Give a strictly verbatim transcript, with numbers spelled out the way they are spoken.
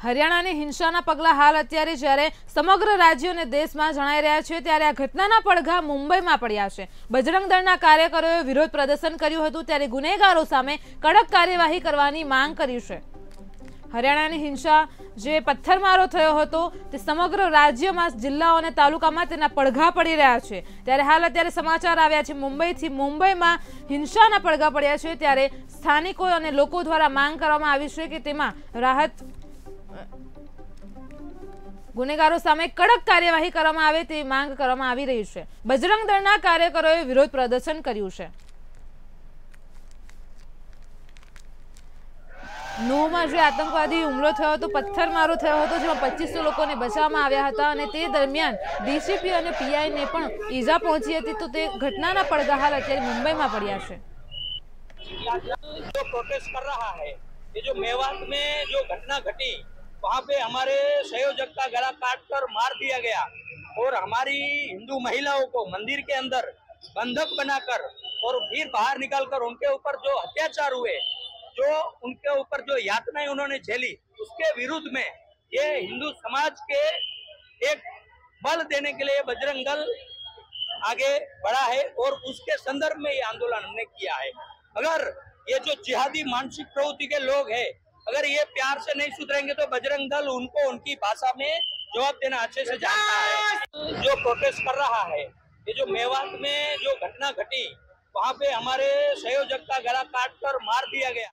હરિયાણાની હિંસાના પગલા હાલ અત્યારે જ્યારે સમગ્ર રાજ્ય અને દેશમાં જણાઈ રહ્યા છે ત્યારે આ ઘટનાના પડઘા મુંબઈમાં પડ્યા છે। બજરંગ દળના કાર્યકરોએ વિરોધ પ્રદર્શન કર્યું હતું ત્યારે ગુનેગારો સામે કડક કાર્યવાહી કરવાની માંગ કરી છે। હરિયાણાની હિંસા જે પથ્થરમારો થયો હતો તે સમગ્ર રાજ્યમાં જિલ્લાઓ અને તાલુકામાં તેના પડઘા પડી રહ્યા છે ત્યારે હાલ અત્યારે સમાચાર આવ્યા છે મુંબઈથી। મુંબઈમાં હિંસાના પડઘા પડ્યા છે ત્યારે સ્થાનિકો અને લોકો દ્વારા માંગ કરવામાં આવી છે કે તેમાં રાહત गुनेगारों सामे कड़क कार्यवाही करवामां आवे तेवी मांग करवामां आवी रही छे। बजरंग दळना कार्यकरोए विरोध प्रदर्शन कर्युं छे। नूहमां जे आतंकवादी हुमलो थयो हतो, पत्थरमारो थयो हतो, जेमां पच्चीस सौ लोकोने बचाववामां आव्या हता अने ते दरमियान डीसीपी अने पीआई ने पण ईजा पहोंची हती। तो ते घटनाना પડઘા हाल अत्यारे मुंबईमां पड्या छे। जो प्रोटेस्ट कर रहा है, ये जो मेवात में जो घटना घटी वहाँ पे हमारे संयोजक का गला काटकर मार दिया गया और हमारी हिंदू महिलाओं को मंदिर के अंदर बंधक बनाकर और फिर बाहर निकालकर उनके ऊपर जो अत्याचार हुए, जो उनके ऊपर जो यातनाएं उन्होंने झेली, उसके विरुद्ध में ये हिंदू समाज के एक बल देने के लिए बजरंग दल आगे बढ़ा है और उसके संदर्भ में ये आंदोलन हमने किया है। अगर ये जो जिहादी मानसिक प्रवृत्ति के लोग हैं, अगर ये प्यार से नहीं सुधरेंगे तो बजरंग दल उनको उनकी भाषा में जवाब देना अच्छे से जानता है। जो प्रोटेस्ट कर रहा है, ये जो मेवात में जो घटना घटी वहाँ पे हमारे संयोजक का गला काटकर मार दिया गया।